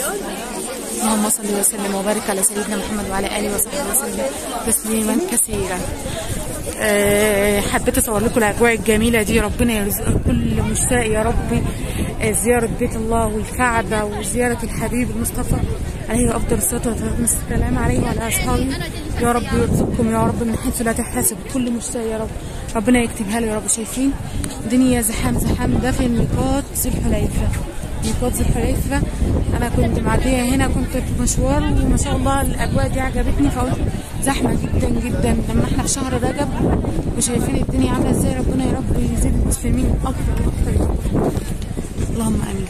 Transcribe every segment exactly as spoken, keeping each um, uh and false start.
اللهم صل وسلم وبارك على سيدنا محمد وعلى اله وصحبه وسلم تسليما كثيرا. أه حبيت اصور لكم الاجواء الجميله دي. ربنا يرزق كل مشتاق يا رب زياره بيت الله والكعبه وزياره الحبيب المصطفى عليه افضل الصلاه والسلام عليه وعلى اصحابه. يا رب يرزقكم يا رب من حيث لا تحتسب كل مشتاق يا رب، ربنا يكتبها له يا رب. شايفين الدنيا زحام زحام. ده في ميقات ذي الحليفه، ميقات ذي الحليفه. انا كنت معديه هنا، كنت في مشوار وما شاء الله الاجواء دي عجبتني، فقلت زحمه جدا جدا لما احنا في شهر رجب وشايفين الدنيا عامله ازاي. ربنا يا رب يزيد المسلمين اكتر واكتر، اللهم امين.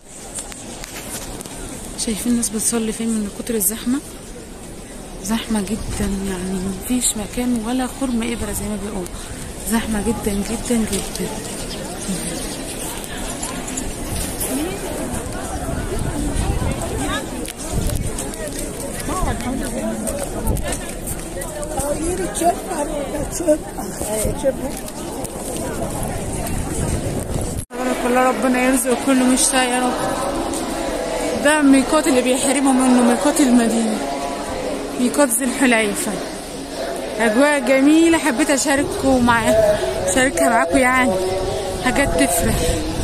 شايفين الناس بتصلي فين من كتر الزحمه، زحمه جدا يعني مفيش مكان ولا خرم ابره زي ما بيقولوا، زحمه جدا جدا جدا. تبارك الله، ربنا يرزق كل مشتاق يا رب. ده الميقات اللي بيحرموا منه، ميقات المدينة، ميقات ذي الحليفة. أجواء جميلة حبيت أشارككم معاكم، أشاركها معاكم يعني حاجات تفرح.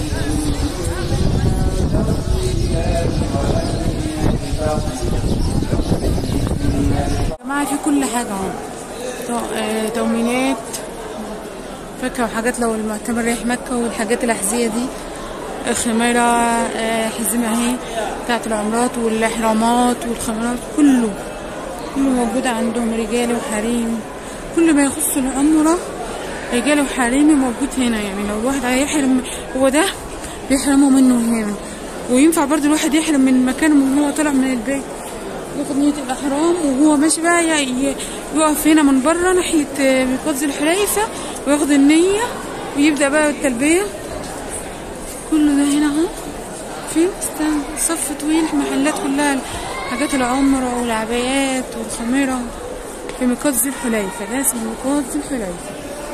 يا جماعة في كل حاجة اهو، تأمينات فاكهة وحاجات لو المعتمر رايح مكة، والحاجات الأحذية دي خميرة، حزمة اهي بتاعت العمرات والإحرامات والخمرات، كله كله موجود عندهم، رجالي وحريم. كل ما يخص العمرة رجالي وحريمي موجود هنا. يعني لو الواحد هيحرم هو ده بيحرموا منه هنا، وينفع برضه الواحد يحرم من مكانه من هو طالع من البيت، ياخد نية الإحرام وهو ماشي بقى يقف هنا من بره ناحية ميقات ذي الحليفة وياخد النية ويبدأ بقى التلبية. كله ده هنا اهو، في صف طويل، محلات كلها حاجات العمرة والعبايات والخميرة في ميقات ذي الحليفة. ده اسمه ميقات ذي الحليفة.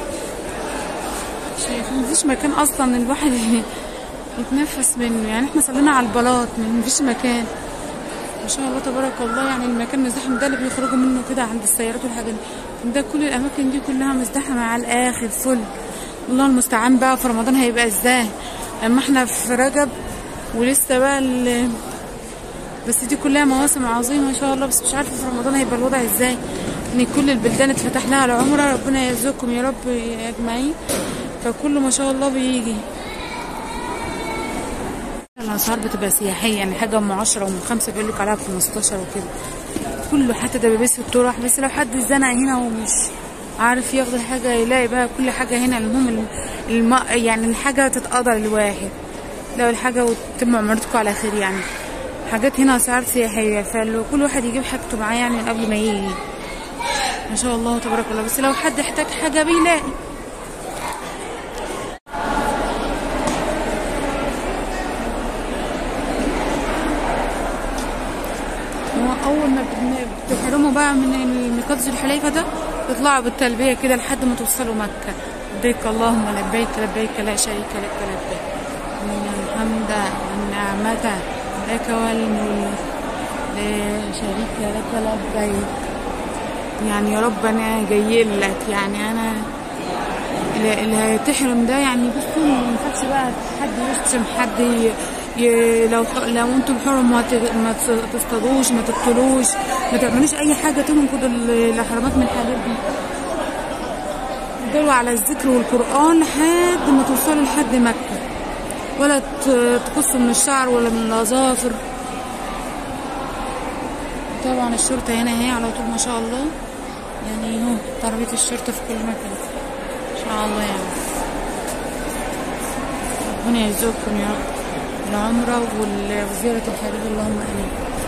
شايفين مفيش مكان أصلا الواحد يتنفس منه، يعني احنا صلينا على البلاط مفيش مكان ما شاء الله تبارك الله. يعني المكان مزدحم، ده اللي بيخرجوا منه كده عند السيارات والحاجات دي، ده كل الأماكن دي كلها مزدحمة على الآخر فل. الله المستعان بقى في رمضان هيبقى ازاي، اما احنا في رجب ولسه بقى ال... بس دي كلها مواسم عظيمه ما شاء الله. بس مش عارفه في رمضان هيبقى الوضع ازاي، ان كل البلدان اتفتح لها العمره. ربنا يرزقكم يا رب اجمعين، فكله ما شاء الله بيجي. الاسعار بتبقى سياحيه، يعني حاجه ام عشرة وام خمسة بيقول لك عليها ب خمستاشر وكده كله، حتى دبابيس الطرح. بس لو حد اتزنق هنا ومش عارف ياخد حاجه يلاقي بقى كل حاجه هنا. المهم الم... يعني الحاجه تتقدر للواحد، لو الحاجه وتتم عمرتكم على خير. يعني حاجات هنا اسعار سياحيه، فكل واحد يجيب حاجته معاه يعني من قبل ما يجي ما شاء الله تبارك الله. بس لو حد احتاج حاجه بيلاقي. اول ما بتحرموا بقى من ميقات ذي الحليفه ده تطلعوا بالتلبيه كده لحد ما توصلوا مكه. لبيك اللهم لبيك لبيك لا شريك لك لبيك ان الحمد والنعمه لك والملك لا شريك لك لبيك. يعني يا رب انا جاي لك، يعني انا اللي هتحرم ده يعني بصوا ما ينفعش بقى حد يشتم حد ي... ي... لو لو انتم حرم ما, ت... ما تصطادوش، ما تقتلوش، ما تعملوش اي حاجه تنقض الاحرامات من الحاجات دي. دلوا على الذكر والقران لحد ما توصلوا لحد مكه، ولا تقصوا من الشعر ولا من الاظافر. طبعا الشرطه هنا اهي على طول ما شاء الله، يعني اهو تربيه الشرطه في كل مكان ان شاء الله. يعني ربنا يرزقكم يا رب العمرة وزيارة الحبيب، اللهم امين.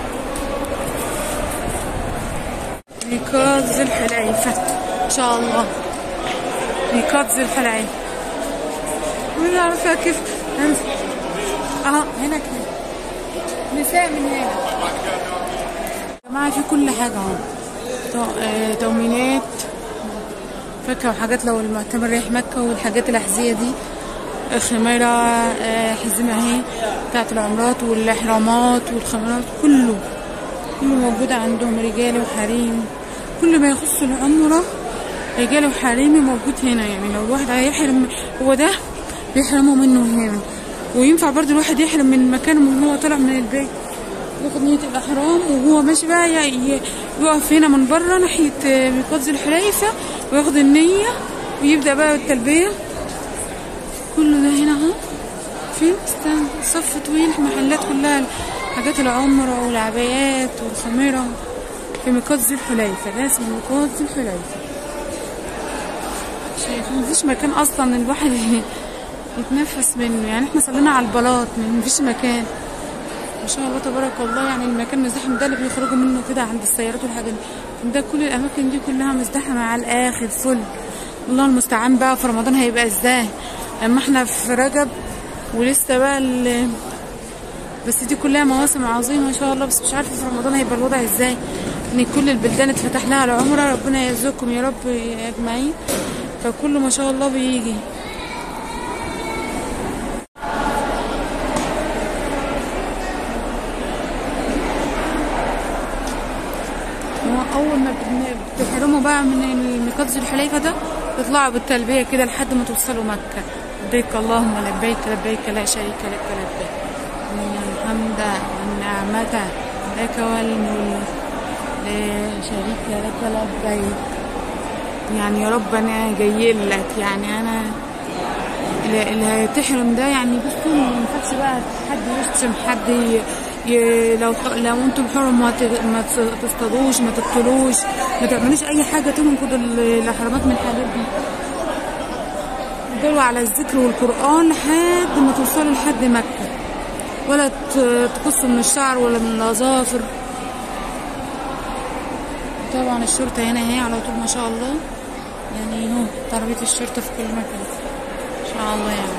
ميقات ذي الحليفة ان شاء الله، ميقات ذي الحليفة. مش عارفة كيف اهو هنا كده نساء من هنا. يا جماعة في كل حاجة اهو، تأمينات فاكهة وحاجات لو المعتمر رايح مكة، والحاجات الأحذية دي خميرة، آه، حزمة اهي بتاعت العمرات والاحرامات والخمرات، كله كله موجود عندهم، رجالي وحريم، كل ما يخص العمرة رجالي وحريمي موجود هنا. يعني لو الواحد هيحرم هو ده بيحرموا منه هنا، وينفع برضه الواحد يحرم من مكانه من هو طالع من البيت، ياخد نية الإحرام وهو ماشي بقى يقف هنا من بره ناحية ميقات ذي الحليفة وياخد النية ويبدأ بقى بالتلبية. كله ده هنا اهو، فين استنى صف طويل، محلات كلها حاجات العمرة والعبايات والخميرة في ميقات ذي الحليفة. ده اسمه ميقات ذي الحليفة. شايفين مفيش مكان أصلا الواحد يتنفس منه، يعني احنا صلينا على البلاط مفيش مكان ما شاء الله تبارك الله. يعني المكان مزدحم، ده اللي بيخرجوا منه كده عند السيارات والحاجات دي، ده كل الاماكن دي كلها مزدحمه على الاخر فل. الله المستعان بقى في رمضان هيبقى ازاي، اما احنا في رجب ولسه بقى ال... بس دي كلها مواسم عظيمه ما شاء الله. بس مش عارفه في رمضان هيبقى الوضع ازاي، ان كل البلدان اتفتح لها العمره، ربنا يرزقكم يا رب اجمعين، فكله ما شاء الله بيجي. اول ما بتحرموا بقى من ميقات ذي الحليفه ده تطلعوا بالتلبيه كده لحد ما توصلوا مكه. لبيك اللهم لبيك لبيك لا شريك لك لبيك ان الحمد والنعمه لك والملك لا شريك لك لبيك. يعني يا رب انا جاي لك، يعني انا اللي هتحرم ده يعني بصوا ما ينفعش بقى حد يشتم حد ي... ي... لو لو انتم حرم ما, ت... ما تصطادوش ما تقتلوش ما تعملوش اي حاجه تنقضوا الاحرامات من الحاجات دي. دلوا على الذكر والقران لحد ما توصلوا لحد مكه، ولا تقصوا من الشعر ولا من الاظافر. طبعا الشرطه هنا اهي على طول ما شاء الله، يعني اهو تربيه الشرطه في كل مكان ان شاء الله. يعني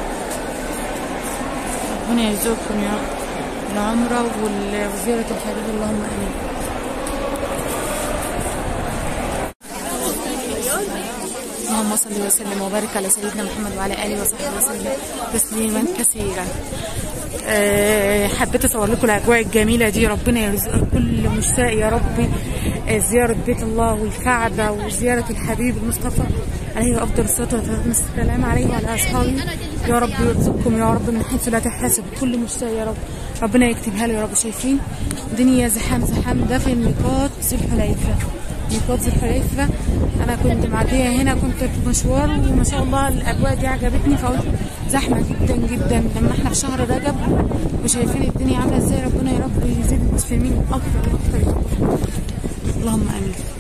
ربنا يرزقكم يا رب العمرة وزيارة الحبيب، اللهم امين. اللهم صل وسلم وبارك على سيدنا محمد وعلى اله وصحبه وسلم تسليما كثيرا. أه حبيت اصور لكم الاجواء الجميله دي. ربنا يرزق كل مشتاق يا ربي زياره بيت الله والكعبه وزياره الحبيب المصطفى عليه افضل الصلاه والسلام عليه وعلى اصحابه. يا رب يرزقكم يا رب من حيث لا تحتسب كل مشتاق يا رب، ربنا يكتبها له يا رب. شايفين الدنيا زحام زحام، ده في ميقات ذي الحليفه. ميقات ذي الحليفه انا كنت معديه هنا، كنت في مشوار وما شاء الله الاجواء دي عجبتني، فقلت زحمه جدا جدا لما احنا في شهر رجب وشايفين الدنيا عامله ازاي. ربنا يا رب يزيد المسلمين اكتر واكتر، اللهم امين.